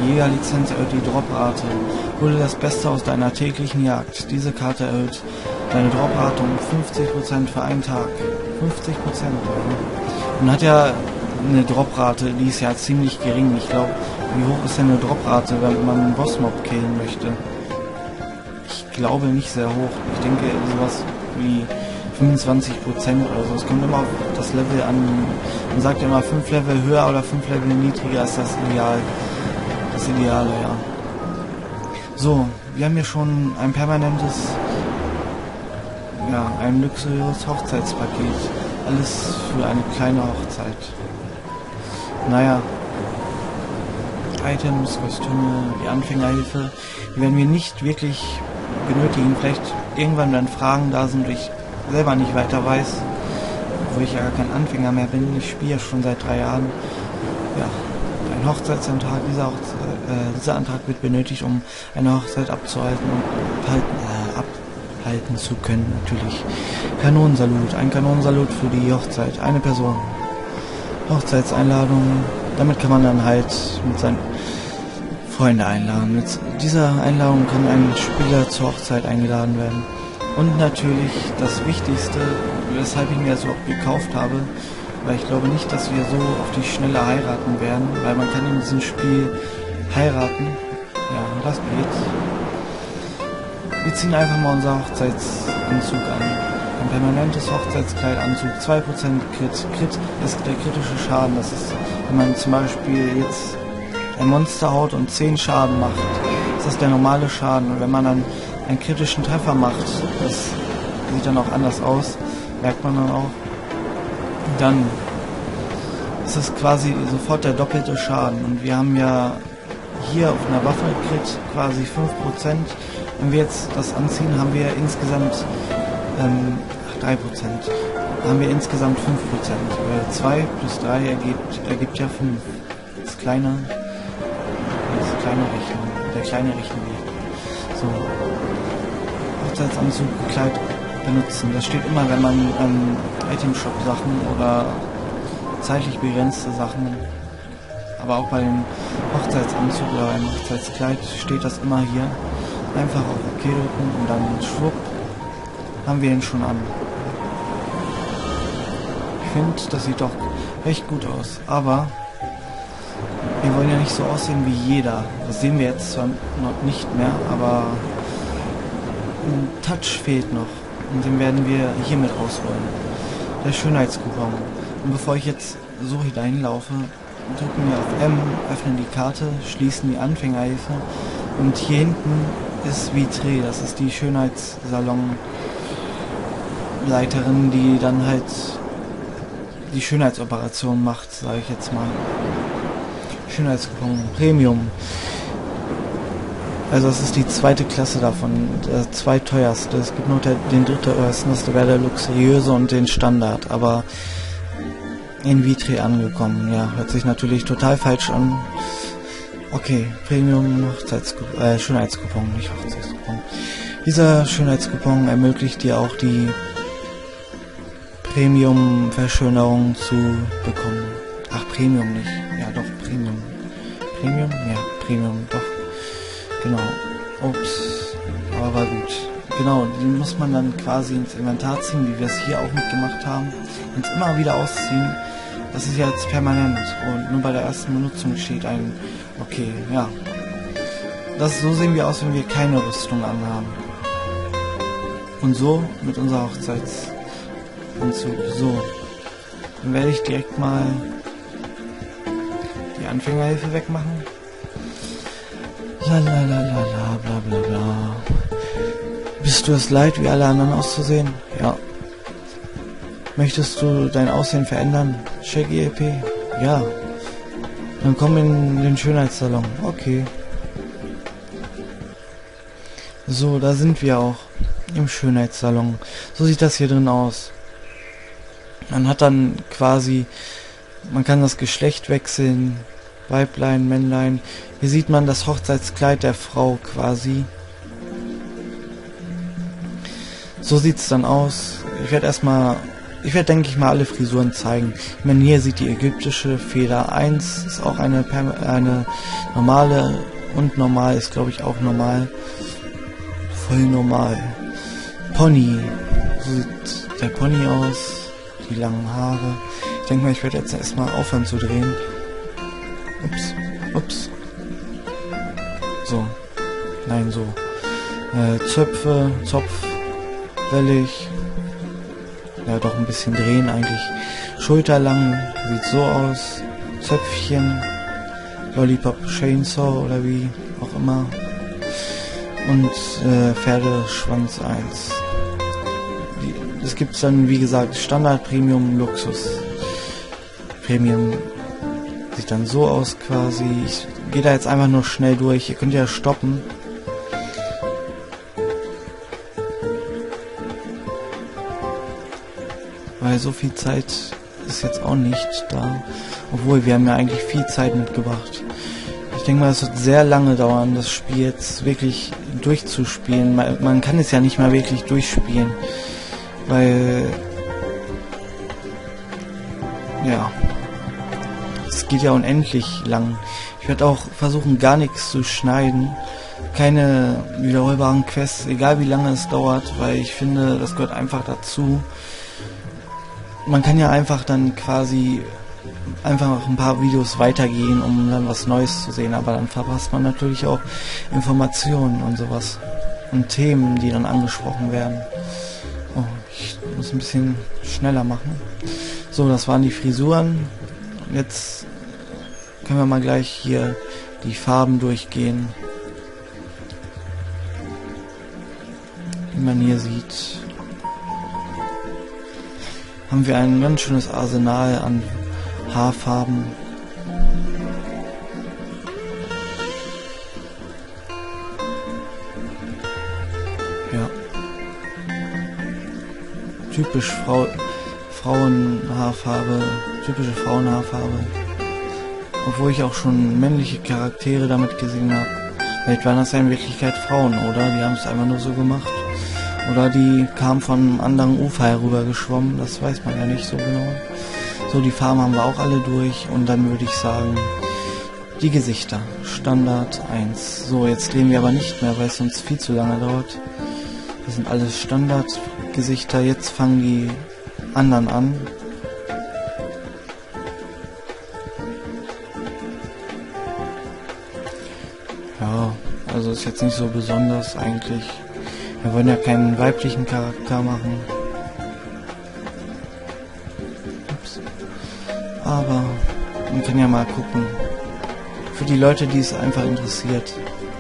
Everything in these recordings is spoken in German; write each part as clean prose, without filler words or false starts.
Jägerlizenz erhöht die Droprate. Hole das Beste aus deiner täglichen Jagd. Diese Karte erhöht deine Droprate um 50% für einen Tag. 50%. Man hat ja eine Droprate, die ist ja ziemlich gering. Ich glaube, wie hoch ist denn eine Droprate, wenn man einen Bossmob killen möchte? Ich glaube nicht sehr hoch. Ich denke sowas wie 25% oder so. Es kommt immer auf das Level an. Man sagt ja immer 5 Level höher oder 5 Level niedriger ist das Ideal. Das Ideale, ja. So, wir haben hier schon ein permanentes, ja, ein luxuriöses Hochzeitspaket. Alles für eine kleine Hochzeit. Naja. Items, Kostüme, die Anfängerhilfe, die werden wir nicht wirklich benötigen. Vielleicht irgendwann, wenn Fragen da sind und ich selber nicht weiter weiß, wo ich ja gar kein Anfänger mehr bin. Ich spiele ja schon seit 3 Jahren. Ja, ein Hochzeitsantrag. Dieser Antrag wird benötigt, um eine Hochzeit abzuhalten und abhalten zu können, natürlich. Kanonensalut. Ein Kanonensalut für die Hochzeit. Eine Person. Hochzeitseinladung. Damit kann man dann halt mit seinen Freunden einladen. Mit dieser Einladung kann ein Spieler zur Hochzeit eingeladen werden. Und natürlich das Wichtigste, weshalb ich mir das überhaupt gekauft habe, weil ich glaube nicht, dass wir so auf die Schnelle heiraten werden, weil man kann in diesem Spiel heiraten. Ja, das geht. Wir ziehen einfach mal unser Hochzeitsanzug an. Ein permanentes Hochzeitskleidanzug, 2% Crit. Crit ist der kritische Schaden. Das ist, wenn man zum Beispiel jetzt ein Monster haut und 10 Schaden macht, ist das der normale Schaden. Und wenn man dann einen kritischen Treffer macht, das sieht dann auch anders aus, merkt man dann auch, dann ist es quasi sofort der doppelte Schaden. Und wir haben ja hier auf einer Waffe Crit quasi 5%. Wenn wir jetzt das anziehen, haben wir insgesamt 3%. Haben wir insgesamt 5%. Weil 2 plus 3 ergibt ja 5. Das kleine Rechnung. Der kleine Rechenweg. So. Hochzeitsanzug, Kleid benutzen. Das steht immer, wenn man Itemshop Sachen oder zeitlich begrenzte Sachen, aber auch bei dem Hochzeitsanzug oder beim Hochzeitskleid steht das immer hier. Einfach auf OK drücken und dann schwupp, haben wir ihn schon an. Ich finde, das sieht doch recht gut aus, aber wir wollen ja nicht so aussehen wie jeder. Das sehen wir jetzt zwar noch nicht mehr, aber ein Touch fehlt noch und den werden wir hiermit rausholen. Der Schönheitskupon. Und bevor ich jetzt so hineinlaufe, drücken wir auf M, öffnen die Karte, schließen die Anfängerhilfe und hier hinten ist Vitré, das ist die Schönheitssalonleiterin, die dann halt die Schönheitsoperation macht, sage ich jetzt mal. Schönheitskupon, Premium. Also das ist die zweite Klasse davon, der zweitteuerste. Es gibt noch den drittteuersten, das wäre der luxuriöse und den Standard, aber in Vitré angekommen. Ja, hört sich natürlich total falsch an. Okay, Premium Schönheitskupon, nicht Hochzeitskupon. Dieser Schönheitskupon ermöglicht dir auch die Premium-Verschönerung zu bekommen. Ach, Premium nicht. Ja, doch, Premium. Premium? Ja, Premium, doch. Genau. Ups. Aber war gut. Genau, den muss man dann quasi ins Inventar ziehen, wie wir es hier auch mitgemacht haben. Und immer wieder ausziehen. Das ist jetzt permanent. Und nur bei der ersten Benutzung steht ein okay, ja. So sehen wir aus, wenn wir keine Rüstung anhaben. Und so mit unserer Hochzeitsanzug. So. Dann werde ich direkt mal die Anfängerhilfe wegmachen. Lalalala, bla bla bla. Bist du es leid, wie alle anderen auszusehen? Ja. Möchtest du dein Aussehen verändern? Shaggy LP? Ja. Dann komm in den Schönheitssalon. Okay. So, da sind wir auch. Im Schönheitssalon. So sieht das hier drin aus. Man hat dann quasi, man kann das Geschlecht wechseln. Weiblein, Männlein. Hier sieht man das Hochzeitskleid der Frau quasi. So sieht's dann aus. Ich werde erstmal Ich werde, denke ich mal, alle Frisuren zeigen. Ich meine, hier sieht die ägyptische Feder 1, ist auch eine normale, und normal ist, glaube ich, auch normal. Voll normal. Pony. So sieht der Pony aus. Die langen Haare. Ich denke mal, ich werde jetzt erstmal aufhören zu drehen. Ups. So. Nein, so. Zöpfe, Zopf, wellig. Ja, doch ein bisschen drehen eigentlich. Schulterlang, sieht so aus. Zöpfchen. Lollipop Chainsaw oder wie auch immer. Und Pferdeschwanz 1. Es gibt dann, wie gesagt, Standard, Premium, Luxus. Premium sieht dann so aus quasi. Ich gehe da jetzt einfach nur schnell durch. Ihr könnt ja stoppen. Weil so viel Zeit ist jetzt auch nicht da. Obwohl, wir haben ja eigentlich viel Zeit mitgebracht. Ich denke mal, es wird sehr lange dauern, das Spiel jetzt wirklich durchzuspielen. Man kann es ja nicht mal wirklich durchspielen. Weil... ja... es geht ja unendlich lang. Ich werde auch versuchen, gar nichts zu schneiden. Keine wiederholbaren Quests, egal wie lange es dauert, weil ich finde, das gehört einfach dazu. Man kann ja einfach dann quasi einfach ein paar Videos weitergehen, um dann was Neues zu sehen, aber dann verpasst man natürlich auch Informationen und sowas. Und Themen, die dann angesprochen werden. Oh, ich muss ein bisschen schneller machen. So, das waren die Frisuren. Jetzt können wir mal gleich hier die Farben durchgehen. Wie man hier sieht, haben wir ein ganz schönes Arsenal an Haarfarben. Ja. Typisch Frauenhaarfarbe, typische Frauenhaarfarbe. Obwohl ich auch schon männliche Charaktere damit gesehen habe. Vielleicht waren das ja in Wirklichkeit Frauen, oder? Die haben es einfach nur so gemacht. Oder die kamen von einem anderen Ufer herüber geschwommen, das weiß man ja nicht so genau. So, die Farben haben wir auch alle durch und dann würde ich sagen, die Gesichter, Standard 1. So, jetzt drehen wir aber nicht mehr, weil es sonst viel zu lange dauert. Das sind alles Standardgesichter, jetzt fangen die anderen an. Ja, also ist jetzt nicht so besonders eigentlich. Wir wollen ja keinen weiblichen Charakter machen. Ups. Aber man kann ja mal gucken. Für die Leute, die es einfach interessiert.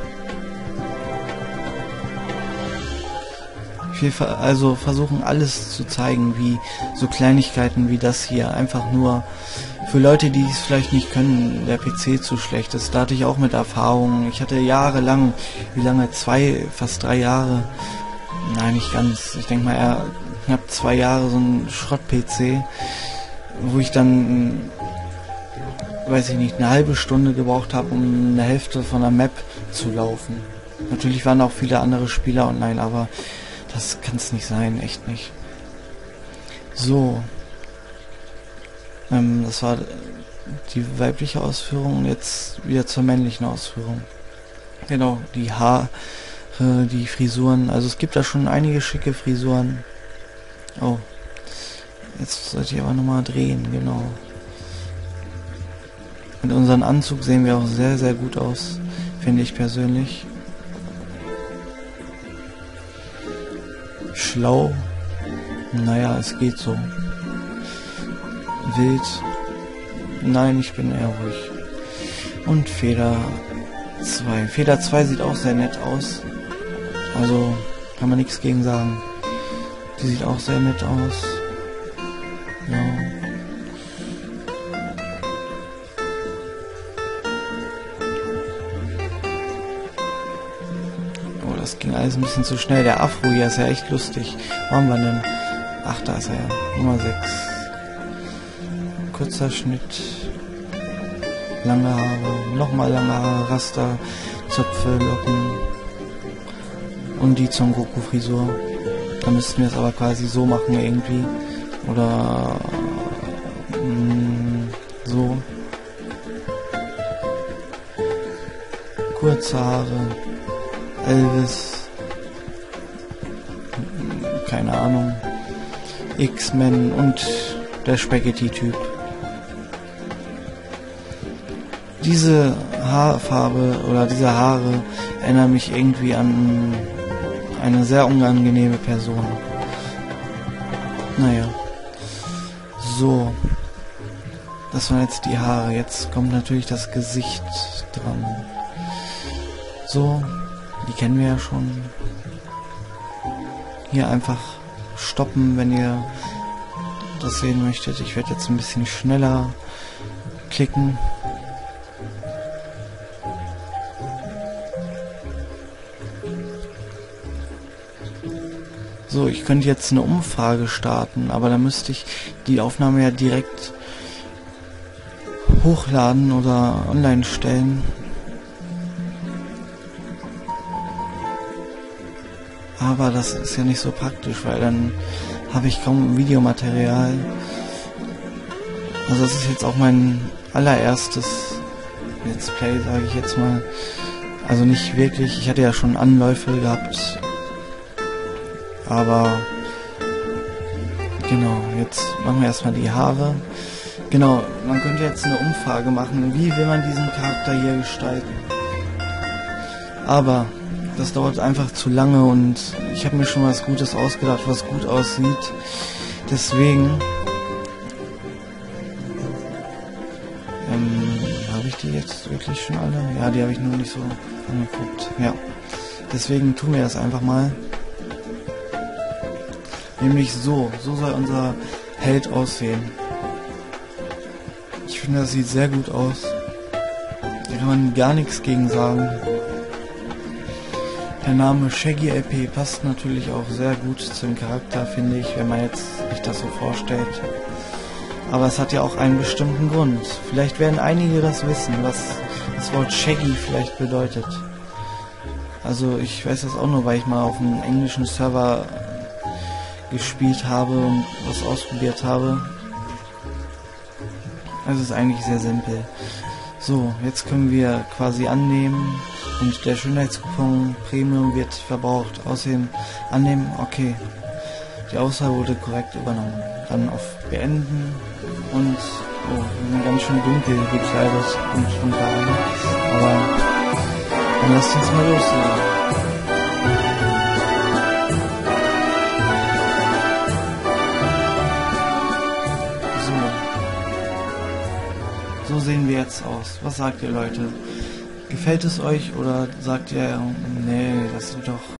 Ich will also versuchen, alles zu zeigen, wie so Kleinigkeiten wie das hier. Einfach nur für Leute, die es vielleicht nicht können, der PC zu schlecht ist. Da hatte ich auch mit Erfahrung. Ich hatte jahrelang, wie lange? Fast 3 Jahre. Nein, nicht ganz. Ich denke mal eher knapp 2 Jahre so ein Schrott-PC, wo ich dann, weiß ich nicht, eine halbe Stunde gebraucht habe, um eine Hälfte von der Map zu laufen. Natürlich waren auch viele andere Spieler online, aber das kann es nicht sein, echt nicht. So. Das war die weibliche Ausführung und jetzt wieder zur männlichen Ausführung. Genau, die Haare, die Frisuren. Also es gibt da schon einige schicke Frisuren. Oh. Jetzt sollte ich aber nochmal drehen, genau. Mit unserem Anzug sehen wir auch sehr, sehr gut aus, finde ich persönlich. Schlau. Naja, es geht so. Wild. Nein, ich bin eher ruhig. Und Feder 2. Feder 2 sieht auch sehr nett aus. Also kann man nichts gegen sagen. Die sieht auch sehr nett aus. Ja. Oh, das ging alles ein bisschen zu schnell. Der Afro hier ist ja echt lustig. Wo haben wir denn? Ach, da ist er ja. Nummer 6. Kurzer Schnitt. Lange Haare. Nochmal lange Haare. Raster. Zöpfe, Locken. Und die Son Goku Frisur. Da müssten wir es aber quasi so machen irgendwie. Oder so. Kurze Haare. Elvis. Keine Ahnung. X-Men und der Spaghetti-Typ. Diese Haarfarbe oder diese Haare erinnern mich irgendwie an eine sehr unangenehme Person. Naja. So. Das waren jetzt die Haare. Jetzt kommt natürlich das Gesicht dran. So. Die kennen wir ja schon. Hier einfach stoppen, wenn ihr das sehen möchtet. Ich werde jetzt ein bisschen schneller klicken. So, ich könnte jetzt eine Umfrage starten, aber da müsste ich die Aufnahme ja direkt hochladen oder online stellen. Aber das ist ja nicht so praktisch, weil dann habe ich kaum Videomaterial. Also das ist jetzt auch mein allererstes Let's Play, sage ich jetzt mal. Also nicht wirklich, ich hatte ja schon Anläufe gehabt. Aber genau, jetzt machen wir erstmal die Haare. Genau, man könnte jetzt eine Umfrage machen, wie will man diesen Charakter hier gestalten. Aber das dauert einfach zu lange und ich habe mir schon was Gutes ausgedacht, was gut aussieht. Deswegen habe ich die jetzt wirklich schon alle? Ja, die habe ich nur nicht so angeguckt. Ja, deswegen tun wir das einfach mal. Nämlich so soll unser Held aussehen. Ich finde, das sieht sehr gut aus. Da kann man gar nichts gegen sagen. Der Name Shaggy LP passt natürlich auch sehr gut zum Charakter, finde ich, wenn man jetzt sich das so vorstellt. Aber es hat ja auch einen bestimmten Grund. Vielleicht werden einige das wissen, was das Wort Shaggy vielleicht bedeutet. Also ich weiß das auch nur, weil ich mal auf einem englischen Server gespielt habe und was ausprobiert habe. Also ist eigentlich sehr simpel. So, jetzt können wir quasi annehmen und der Schönheitskupon Premium wird verbraucht. Außerdem annehmen, okay. Die Auswahl wurde korrekt übernommen. Dann auf Beenden und oh, wir sind ganz schön dunkel gekleidet und schon da. Aber dann lasst uns mal loslegen. So sehen wir jetzt aus. Was sagt ihr, Leute? Gefällt es euch oder sagt ihr, nee, das sieht doch